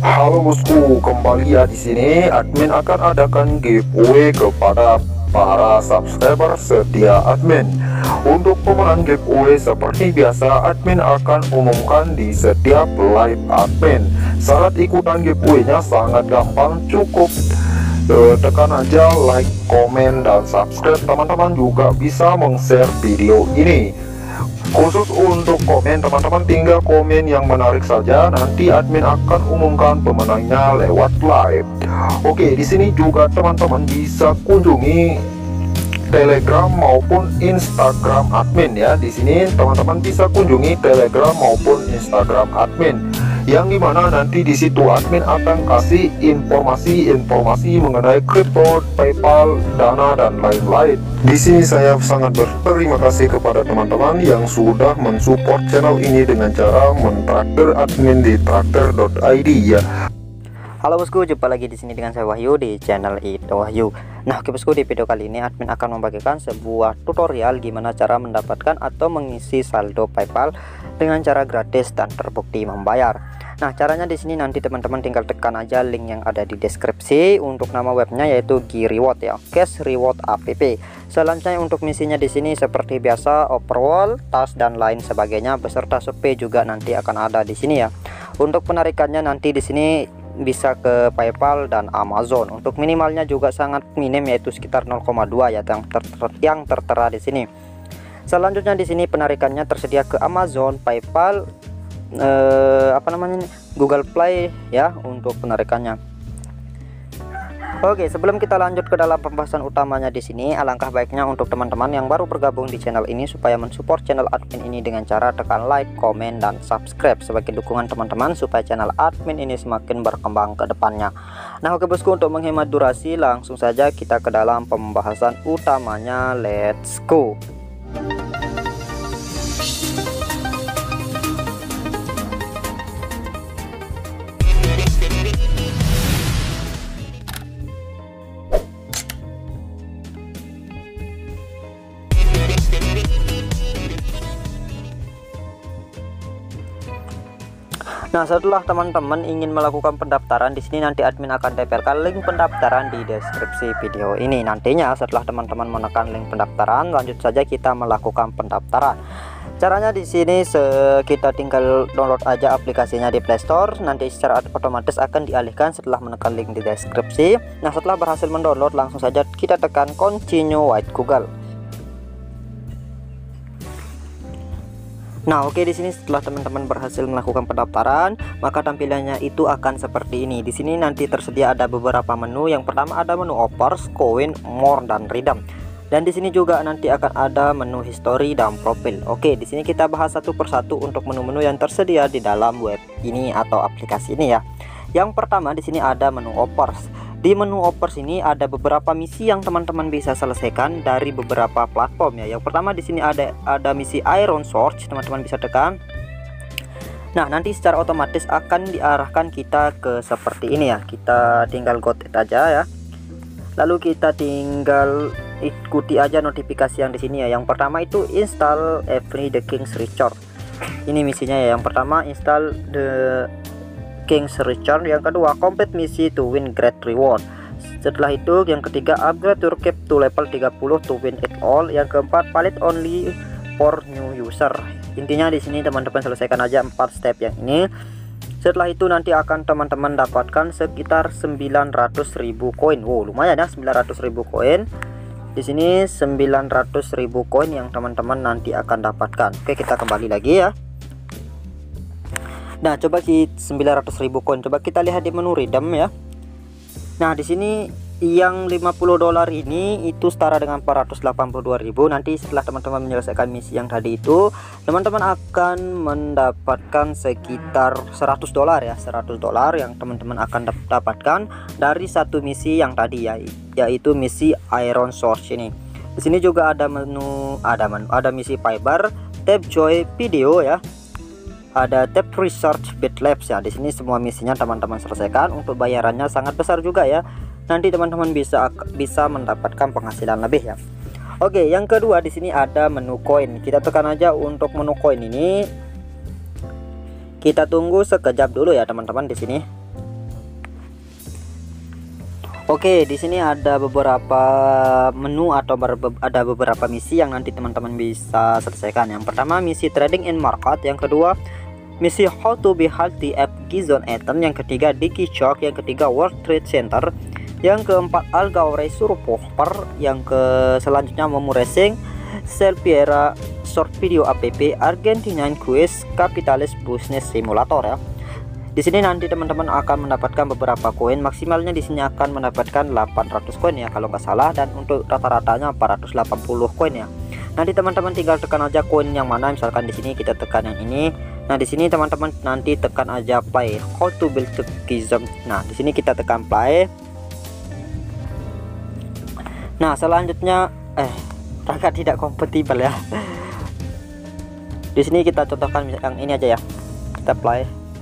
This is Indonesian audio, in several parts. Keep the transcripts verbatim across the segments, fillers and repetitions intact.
Halo bosku, kembali ya di sini admin akan adakan giveaway kepada para subscriber setia admin. Untuk pemenang giveaway seperti biasa, admin akan umumkan di setiap live admin. Syarat ikutan giveaway-nya sangat gampang, cukup eh, tekan aja like, komen, dan subscribe. Teman-teman juga bisa meng-share video ini. Khusus untuk komen, teman-teman tinggal komen yang menarik saja, nanti admin akan umumkan pemenangnya lewat live. Oke, di sini juga teman-teman bisa kunjungi Telegram maupun Instagram admin ya. Di sini teman-teman bisa kunjungi Telegram maupun Instagram admin, yang dimana nanti di situ admin akan kasih informasi-informasi mengenai kripto, PayPal, Dana, dan lain-lain. Di sini saya sangat berterima kasih kepada teman-teman yang sudah mensupport channel ini dengan cara mentraktir admin di traktir dot i d ya. Halo bosku, jumpa lagi di sini dengan saya Wahyu di channel Itu Wahyu. Nah, oke bosku, di video kali ini admin akan membagikan sebuah tutorial gimana cara mendapatkan atau mengisi saldo PayPal dengan cara gratis dan terbukti membayar. Nah, caranya di sini nanti teman-teman tinggal tekan aja link yang ada di deskripsi. Untuk nama webnya yaitu GReward ya, Cash Reward App. Selanjutnya untuk misinya di sini seperti biasa overall, tas dan lain sebagainya beserta shopee juga nanti akan ada di sini ya. Untuk penarikannya nanti di sini bisa ke PayPal dan Amazon. Untuk minimalnya juga sangat minim yaitu sekitar nol koma dua ya yang, ter yang tertera di sini. Selanjutnya di sini penarikannya tersedia ke Amazon, PayPal, eh, apa namanya Google Play ya untuk penarikannya. Oke, sebelum kita lanjut ke dalam pembahasan utamanya di sini, alangkah baiknya untuk teman-teman yang baru bergabung di channel ini supaya mensupport channel admin ini dengan cara tekan like, komen, dan subscribe sebagai dukungan teman-teman supaya channel admin ini semakin berkembang ke depannya. Nah, oke bosku, untuk menghemat durasi langsung saja kita ke dalam pembahasan utamanya. Let's go. Nah, setelah teman-teman ingin melakukan pendaftaran, di sini nanti admin akan tempelkan link pendaftaran di deskripsi video ini. Nantinya setelah teman-teman menekan link pendaftaran, lanjut saja kita melakukan pendaftaran. Caranya di sini kita tinggal download aja aplikasinya di Play Store. Nanti secara otomatis akan dialihkan setelah menekan link di deskripsi. Nah, setelah berhasil mendownload, langsung saja kita tekan continue with Google. Nah, oke, di sini setelah teman-teman berhasil melakukan pendaftaran, maka tampilannya itu akan seperti ini. Di sini nanti tersedia ada beberapa menu. Yang pertama ada menu offers, coin, more, dan redeem. Dan di sini juga nanti akan ada menu history dan profil. Oke, di sini kita bahas satu persatu untuk menu-menu yang tersedia di dalam web ini atau aplikasi ini ya. Yang pertama di sini ada menu offers. Di menu offers ini ada beberapa misi yang teman-teman bisa selesaikan dari beberapa platform ya. Yang pertama di sini ada ada misi Iron Sword, teman-teman bisa tekan. Nah, nanti secara otomatis akan diarahkan kita ke seperti ini ya. Kita tinggal go it aja ya. Lalu kita tinggal ikuti aja notifikasi yang di sini ya. Yang pertama itu install every the King's Record. Ini misinya ya. Yang pertama install the King's Return. Yang kedua complete misi to win great reward. Setelah itu yang ketiga upgrade your cap to level tiga puluh to win it all. Yang keempat valid only for new user. Intinya di sini teman-teman selesaikan aja empat step yang ini. Setelah itu nanti akan teman-teman dapatkan sekitar sembilan ratus ribu koin. Wow, lumayan ya, sembilan ratus ribu koin. Di sini sembilan ratus ribu koin yang teman-teman nanti akan dapatkan. Oke, kita kembali lagi ya. Nah, coba kita sembilan ratus ribu koin. Coba kita lihat di menu redeem ya. Nah, di sini yang lima puluh dolar ini itu setara dengan empat ratus delapan puluh dua ribu. Nanti setelah teman-teman menyelesaikan misi yang tadi itu, teman-teman akan mendapatkan sekitar seratus dolar ya, seratus dolar yang teman-teman akan dapatkan dari satu misi yang tadi ya, yaitu misi Iron Source ini. Di sini juga ada menu ada menu ada misi Fiber, Tap Joy Video ya. Ada tab research bit labs ya. Di sini semua misinya teman-teman selesaikan. Untuk bayarannya sangat besar juga ya. Nanti teman-teman bisa bisa mendapatkan penghasilan lebih ya. Oke, yang kedua di sini ada menu koin. Kita tekan aja untuk menu koin ini. Kita tunggu sekejap dulu ya teman-teman di sini. Oke, di sini ada beberapa menu atau ber- ada beberapa misi yang nanti teman-teman bisa selesaikan. Yang pertama misi trading in market, yang kedua misi how to be healthy at Gizon Eton, yang ketiga Dicky Shock, yang ketiga World Trade Center, yang keempat Algaore Surupper, yang ke selanjutnya Momo Racing, Selpiera Short Video App, Argentinian Quiz, Capitalist Business Simulator ya. Di sini nanti teman-teman akan mendapatkan beberapa koin, maksimalnya di sini akan mendapatkan delapan ratus koin ya kalau nggak salah, dan untuk rata-ratanya empat ratus delapan puluh koin ya. Nanti teman-teman tinggal tekan aja koin yang mana, misalkan di sini kita tekan yang ini. Nah, di sini teman-teman nanti tekan aja play how to build the Gizon. Nah, di sini kita tekan play. Nah, selanjutnya eh perangkat tidak kompatibel ya. Di sini kita contohkan yang ini aja ya. Kita play.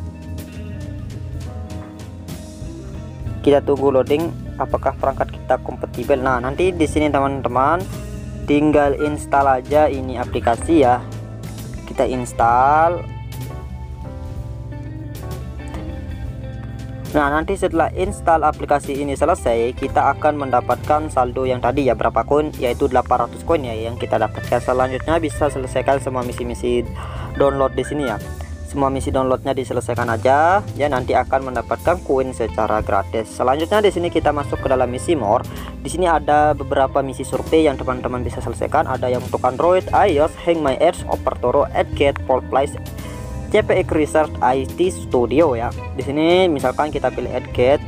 Kita tunggu loading apakah perangkat kita kompatibel. Nah, nanti di sini teman-teman tinggal install aja ini aplikasi ya. Kita install. Nah, nanti setelah install aplikasi ini selesai, kita akan mendapatkan saldo yang tadi ya, berapa koin, yaitu delapan ratus koin ya yang kita dapatkan. Selanjutnya bisa selesaikan semua misi-misi download di sini ya. Semua misi downloadnya diselesaikan aja ya, nanti akan mendapatkan koin secara gratis. Selanjutnya di sini kita masuk ke dalam misi more. Di sini ada beberapa misi survei yang teman-teman bisa selesaikan. Ada yang untuk Android, iOS, Hang My Edge, Opertoro, Adgate, Polplace, C P X Research, I T Studio ya. Di sini misalkan kita pilih Adgate,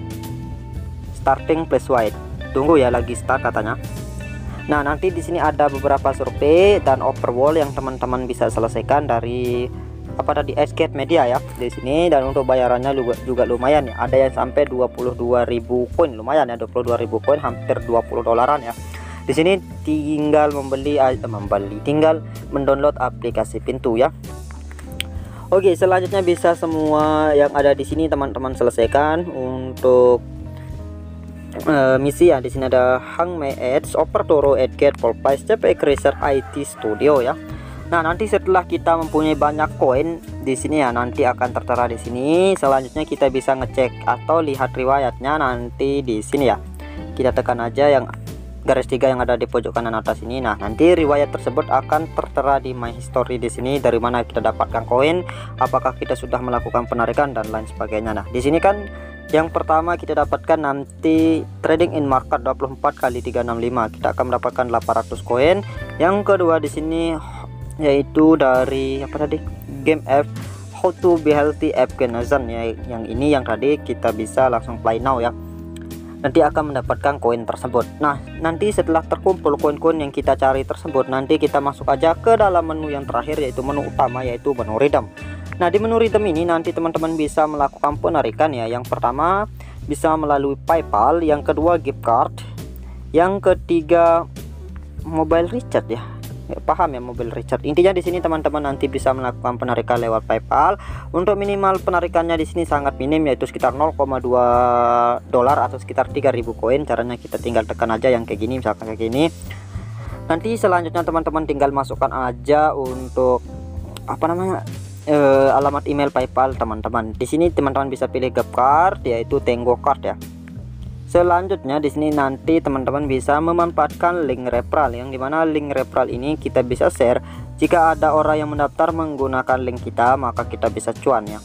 starting place wide. Tunggu ya, lagi start katanya. Nah, nanti di sini ada beberapa survei dan overwall yang teman-teman bisa selesaikan dari apa tadi Escape Media ya di sini, dan untuk bayarannya juga, juga lumayan ya. Ada yang sampai dua puluh dua ribu koin, lumayan ya, dua puluh dua ribu koin, hampir dua puluh dolaran ya. Di sini tinggal membeli eh, membeli tinggal mendownload aplikasi Pintu ya. Oke, selanjutnya bisa semua yang ada di sini teman-teman selesaikan untuk uh, misi ya. Di sini ada Hang My Edge, Opertoro, Adgate, Polplace, C P X Research, I T Studio ya. Nah, nanti setelah kita mempunyai banyak koin di sini ya, nanti akan tertera di sini. Selanjutnya kita bisa ngecek atau lihat riwayatnya nanti di sini ya. Kita tekan aja yang garis tiga yang ada di pojok kanan atas ini. Nah, nanti riwayat tersebut akan tertera di My History di sini, dari mana kita dapatkan koin, apakah kita sudah melakukan penarikan dan lain sebagainya. Nah, di sini kan yang pertama kita dapatkan nanti trading in market dua puluh empat kali tiga enam lima, kita akan mendapatkan delapan ratus koin. Yang kedua di sini yaitu dari apa tadi, game app how to be healthy Afghanistan ya, yang ini yang tadi kita bisa langsung play now ya, nanti akan mendapatkan koin tersebut. Nah, nanti setelah terkumpul koin-koin yang kita cari tersebut, nanti kita masuk aja ke dalam menu yang terakhir, yaitu menu utama, yaitu menu redeem. Nah, di menu redeem ini nanti teman-teman bisa melakukan penarikan ya. Yang pertama bisa melalui PayPal, yang kedua gift card, yang ketiga mobile recharge ya. Ya, paham ya, mobile recharge. Intinya di sini teman-teman nanti bisa melakukan penarikan lewat PayPal. Untuk minimal penarikannya di sini sangat minim, yaitu sekitar nol koma dua dolar atau sekitar tiga ribu koin. Caranya kita tinggal tekan aja yang kayak gini, misalkan kayak gini. Nanti selanjutnya teman-teman tinggal masukkan aja untuk apa namanya eh, alamat email PayPal teman-teman. Di sini teman-teman bisa pilih gift card, yaitu Tango Card ya. Selanjutnya di sini nanti teman-teman bisa memanfaatkan link referral, yang dimana link referral ini kita bisa share. Jika ada orang yang mendaftar menggunakan link kita, maka kita bisa cuan ya.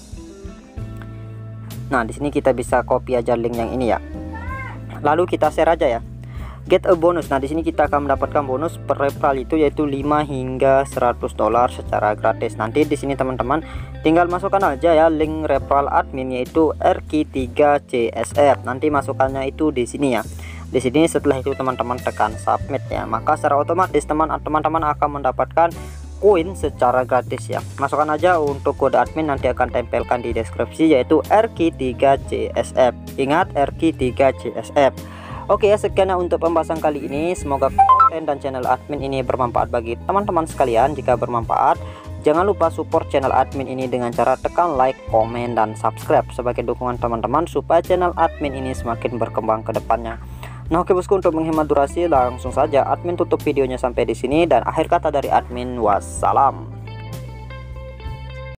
Nah, di sini kita bisa copy aja link yang ini ya, lalu kita share aja ya. Get a bonus. Nah, di sini kita akan mendapatkan bonus per referral itu yaitu lima hingga seratus dolar secara gratis. Nanti di sini teman-teman tinggal masukkan aja ya link referral admin, yaitu R Q tiga C S F. Nanti masukannya itu di sini ya. Di sini setelah itu teman-teman tekan submit ya, maka secara otomatis teman-teman akan mendapatkan koin secara gratis ya. Masukkan aja untuk kode admin, nanti akan tempelkan di deskripsi, yaitu R Q tiga C S F. Ingat, R Q tiga C S F. Oke ya, sekian untuk pembahasan kali ini. Semoga konten dan channel admin ini bermanfaat bagi teman-teman sekalian. Jika bermanfaat, jangan lupa support channel admin ini dengan cara tekan like, komen, dan subscribe sebagai dukungan teman-teman supaya channel admin ini semakin berkembang ke depannya. Nah, oke bosku, untuk menghemat durasi langsung saja admin tutup videonya sampai di sini, dan akhir kata dari admin wassalam.